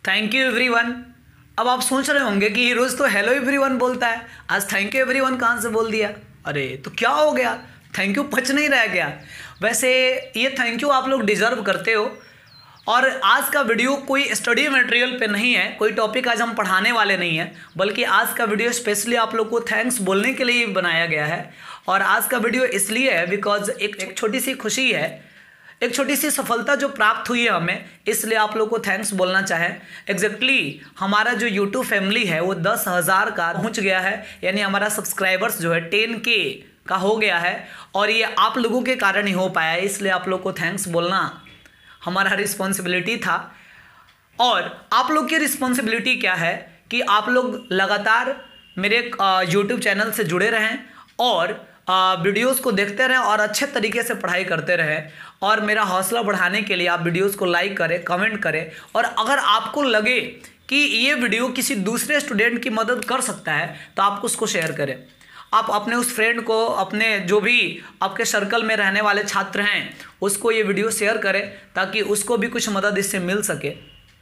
Thank you everyone. अब आप सोच रहे होंगे कि ये रोज़ तो हेलो एवरीवन बोलता है, आज थैंक यू एवरीवन कहाँ से बोल दिया। अरे तो क्या हो गया, थैंक यू पच नहीं रह गया। वैसे ये थैंक यू आप लोग डिज़र्व करते हो। और आज का वीडियो कोई स्टडी मटेरियल पे नहीं है, कोई टॉपिक आज हम पढ़ाने वाले नहीं हैं, बल्कि आज का वीडियो स्पेशली आप लोग को थैंक्स बोलने के लिए बनाया गया है। और आज का वीडियो इसलिए है बिकॉज एक छोटी सी खुशी है, एक छोटी सी सफलता जो प्राप्त हुई है हमें, इसलिए आप लोग को थैंक्स बोलना चाहें। एग्जैक्टली हमारा जो यूट्यूब फैमिली है वो 10,000 का पहुंच गया है, यानी हमारा सब्सक्राइबर्स जो है 10K का हो गया है। और ये आप लोगों के कारण ही हो पाया है, इसलिए आप लोग को थैंक्स बोलना हमारा रिस्पॉन्सिबिलिटी था। और आप लोग की रिस्पॉन्सिबिलिटी क्या है कि आप लोग लगातार मेरे यूट्यूब चैनल से जुड़े रहें और वीडियोस को देखते रहें और अच्छे तरीके से पढ़ाई करते रहें। और मेरा हौसला बढ़ाने के लिए आप वीडियोस को लाइक करें, कमेंट करें। और अगर आपको लगे कि ये वीडियो किसी दूसरे स्टूडेंट की मदद कर सकता है तो आप उसको शेयर करें। आप अपने उस फ्रेंड को, अपने जो भी आपके सर्कल में रहने वाले छात्र हैं, उसको ये वीडियो शेयर करें ताकि उसको भी कुछ मदद इससे मिल सके।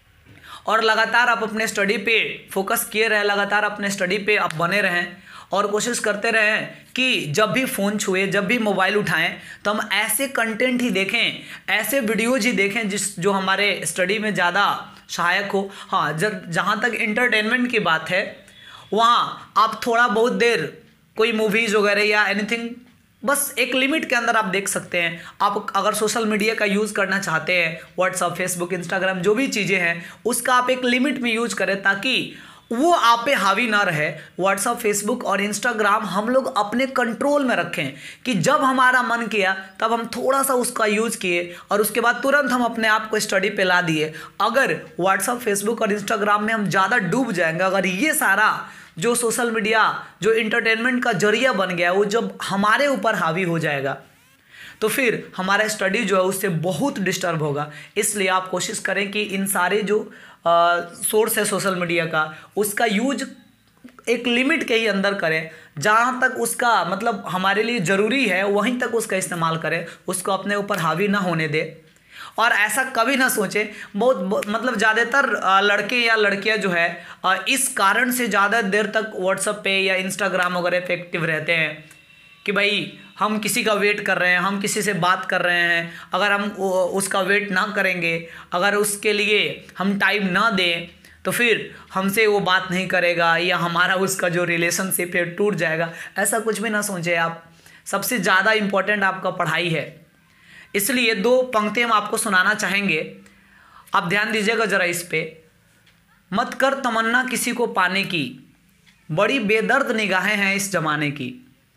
और लगातार आप अपने स्टडी पे फोकस किए रहें, लगातार अपने स्टडी पे आप बने रहें और कोशिश करते रहें कि जब भी फ़ोन छुए, जब भी मोबाइल उठाएं तो हम ऐसे कंटेंट ही देखें, ऐसे वीडियोज ही देखें जो हमारे स्टडी में ज़्यादा सहायक हो। हाँ, जहाँ तक इंटरटेनमेंट की बात है, वहाँ आप थोड़ा बहुत देर कोई मूवीज़ वगैरह या एनीथिंग बस एक लिमिट के अंदर आप देख सकते हैं। आप अगर सोशल मीडिया का यूज़ करना चाहते हैं, व्हाट्सअप, फेसबुक, इंस्टाग्राम, जो भी चीज़ें हैं, उसका आप एक लिमिट में यूज करें ताकि वो आप पे हावी ना रहे। व्हाट्सअप, फेसबुक और इंस्टाग्राम हम लोग अपने कंट्रोल में रखें कि जब हमारा मन किया तब हम थोड़ा सा उसका यूज़ किए और उसके बाद तुरंत हम अपने आप को स्टडी पे ला दिए। अगर व्हाट्सअप, फेसबुक और इंस्टाग्राम में हम ज़्यादा डूब जाएंगे, अगर ये सारा जो सोशल मीडिया जो इंटरटेनमेंट का जरिया बन गया वो जब हमारे ऊपर हावी हो जाएगा तो फिर हमारा स्टडी जो है उससे बहुत डिस्टर्ब होगा। इसलिए आप कोशिश करें कि इन सारे जो सोर्स है सोशल मीडिया का, उसका यूज एक लिमिट के ही अंदर करें। जहाँ तक उसका मतलब हमारे लिए ज़रूरी है वहीं तक उसका इस्तेमाल करें, उसको अपने ऊपर हावी ना होने दें। और ऐसा कभी ना सोचें, बहुत मतलब ज़्यादातर लड़के या लड़कियां जो है इस कारण से ज़्यादा देर तक व्हाट्सएप पे या इंस्टाग्राम वगैरह पे एक्टिव रहते हैं कि भाई हम किसी का वेट कर रहे हैं, हम किसी से बात कर रहे हैं, अगर हम उसका वेट ना करेंगे, अगर उसके लिए हम टाइम ना दें तो फिर हमसे वो बात नहीं करेगा या हमारा उसका जो रिलेशनशिप है टूट जाएगा। ऐसा कुछ भी ना सोचें आप। सबसे ज़्यादा इम्पोर्टेंट आपका पढ़ाई है। इसलिए 2 पंक्ति हम आपको सुनाना चाहेंगे, आप ध्यान दीजिएगा ज़रा इस पे। मत कर तमन्ना किसी को पाने की, बड़ी बेदर्द निगाहें हैं इस जमाने की।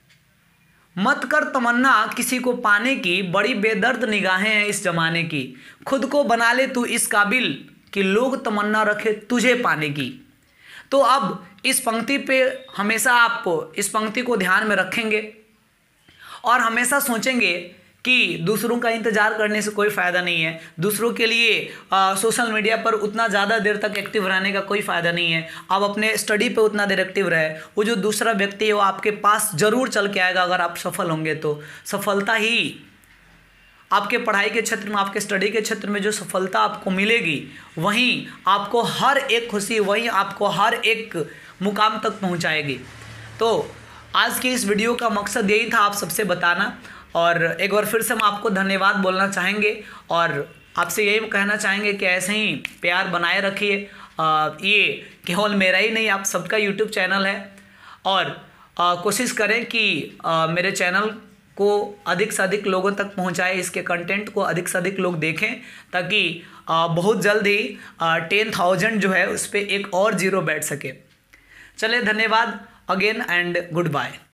मत कर तमन्ना किसी को पाने की, बड़ी बेदर्द निगाहें हैं इस जमाने की। खुद को बना ले तू इस काबिल कि लोग तमन्ना रखे तुझे पाने की। तो अब इस पंक्ति पे हमेशा आप इस पंक्ति को ध्यान में रखेंगे और हमेशा सोचेंगे कि दूसरों का इंतज़ार करने से कोई फ़ायदा नहीं है, दूसरों के लिए सोशल मीडिया पर उतना ज़्यादा देर तक एक्टिव रहने का कोई फ़ायदा नहीं है। आप अपने स्टडी पे उतना देर एक्टिव रहे, वो जो दूसरा व्यक्ति है वो आपके पास ज़रूर चल के आएगा। अगर आप सफल होंगे तो सफलता ही आपके पढ़ाई के क्षेत्र में, आपके स्टडी के क्षेत्र में जो सफलता आपको मिलेगी, वहीं आपको हर एक खुशी, वहीं आपको हर एक मुकाम तक पहुँचाएगी। तो आज की इस वीडियो का मकसद यही था आप सबसे बताना। और एक बार फिर से हम आपको धन्यवाद बोलना चाहेंगे और आपसे यही कहना चाहेंगे कि ऐसे ही प्यार बनाए रखिए। ये केवल मेरा ही नहीं, आप सबका यूट्यूब चैनल है। और कोशिश करें कि मेरे चैनल को अधिक से अधिक लोगों तक पहुंचाएं, इसके कंटेंट को अधिक से अधिक लोग देखें ताकि बहुत जल्द ही 10,000 जो है उस पर एक और 0 बैठ सके। चलिए, धन्यवाद अगेन एंड गुड बाय।